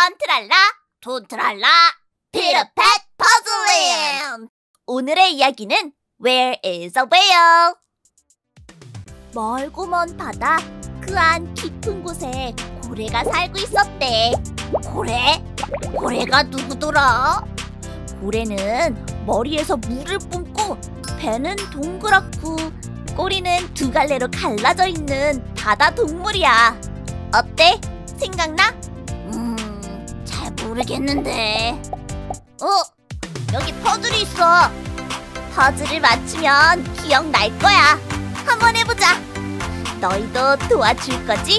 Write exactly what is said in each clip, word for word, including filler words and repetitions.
펀트랄라 돈트랄라 피터팻 퍼즐랜드. 오늘의 이야기는 Where is a whale? 멀고 먼 바다 그 안 깊은 곳에 고래가 살고 있었대. 고래? 고래가 누구더라? 고래는 머리에서 물을 뿜고 배는 동그랗고 꼬리는 두 갈래로 갈라져 있는 바다 동물이야. 어때? 생각나? 음... 잘 모르겠는데. 어? 여기 퍼즐이 있어. 퍼즐을 맞추면 기억날 거야. 한번 해보자. 너희도 도와줄 거지?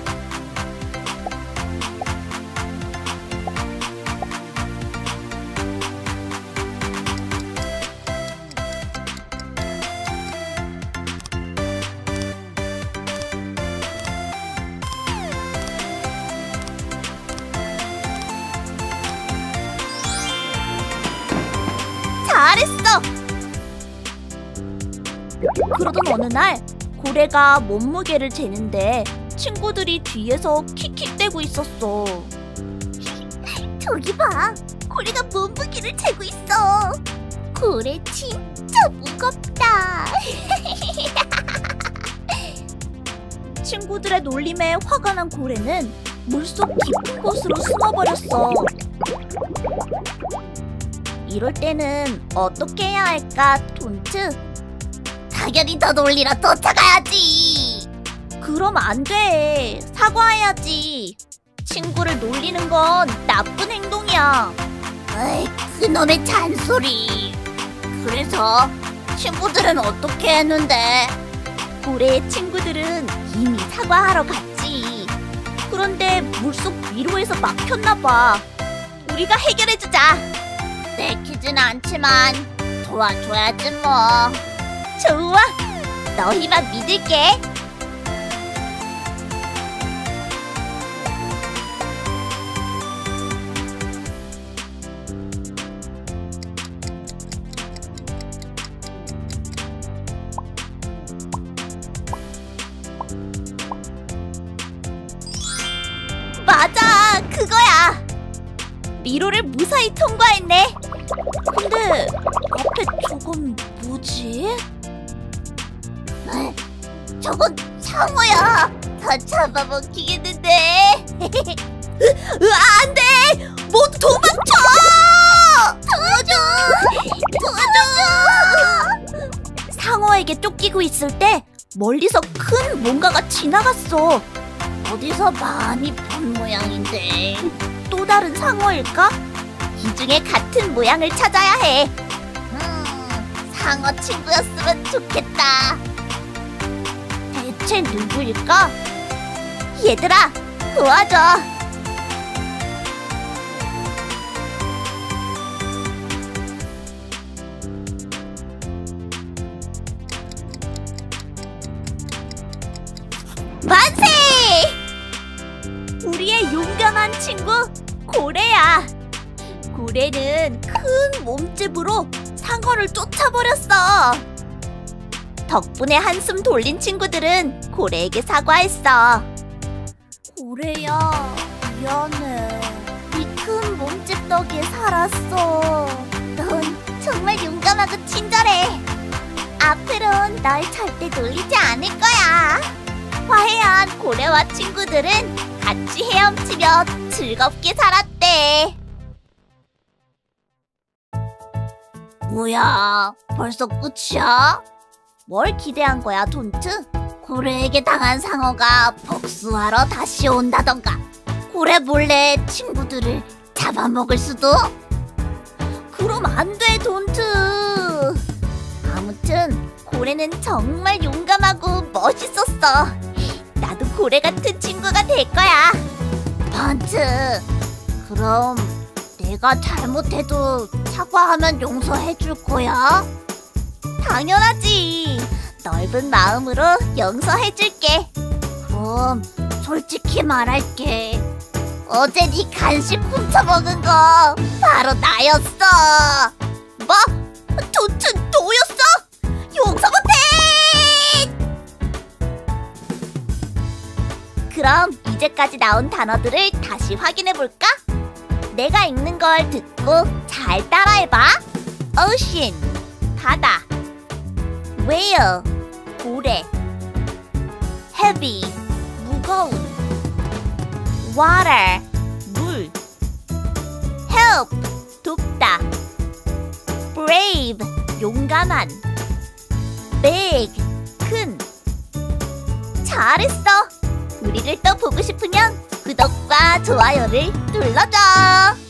잘했어! 그러던 어느 날 고래가 몸무게를 재는데 친구들이 뒤에서 킥킥대고 있었어. 저기 봐! 고래가 몸무게를 재고 있어! 고래 진짜 무겁다! 친구들의 놀림에 화가 난 고래는 물속 깊은 곳으로 숨어버렸어. 이럴 때는 어떻게 해야 할까, 돈트? 당연히 더 놀리러 쫓아가야지. 그럼 안 돼. 사과해야지. 친구를 놀리는 건 나쁜 행동이야. 에이, 그놈의 잔소리. 그래서 친구들은 어떻게 했는데? 고래의 친구들은 이미 사과하러 갔지. 그런데 물속 위로에서 막혔나 봐. 우리가 해결해주자. 내키진 않지만 도와줘야지 뭐. 좋아, 너희만 믿을게. 맞아, 그거야. 미로를 무사히 통과했네. 근데 앞에 저건 뭐지? 저건 상어야. 다 잡아먹히겠는데. 으아, 안 돼! 모두 도망쳐! 도와줘! 도와줘! 상어에게 쫓기고 있을 때 멀리서 큰 뭔가가 지나갔어. 어디서 많이 본 모양인데. 또 다른 상어일까? 이 중에 같은 모양을 찾아야 해. 음, 상어 친구였으면 좋겠다. 대체 누구일까? 얘들아, 도와줘. 만세! 우리의 용감한 친구 고래야. 고래는 큰 몸집으로 상어를 쫓아버렸어. 덕분에 한숨 돌린 친구들은 고래에게 사과했어. 고래야, 미안해. 이 큰 몸집 덕에 살았어. 넌 정말 용감하고 친절해. 앞으론 널 절대 놀리지 않을 거야. 화해한 고래와 친구들은 같이 헤엄치며 즐겁게 살았대. 뭐야, 벌써 끝이야? 뭘 기대한 거야, 돈트? 고래에게 당한 상어가 복수하러 다시 온다던가, 고래 몰래 친구들을 잡아먹을 수도? 그럼 안 돼, 돈트. 아무튼 고래는 정말 용감하고 멋있었어. 나도 고래 같은 친구가 될 거야. 펀트, 그럼 내가 잘못해도 사과하면 용서해 줄 거야? 당연하지. 넓은 마음으로 용서해 줄게. 그럼 솔직히 말할게. 어제 네 간식 훔쳐먹은 거 바로 나였어. 뭐? 도트 너였어? 용서 못해! 그럼 이제까지 나온 단어들을 다시 확인해 볼까? 내가 읽는 걸 듣고 잘 따라해봐. Ocean, 바다. Whale, 고래. Heavy, 무거운. Water, 물. Help, 돕다. Brave, 용감한. Big, 큰. 잘했어. 우리를 또 보고 싶으면 구독과 좋아요를 눌러줘.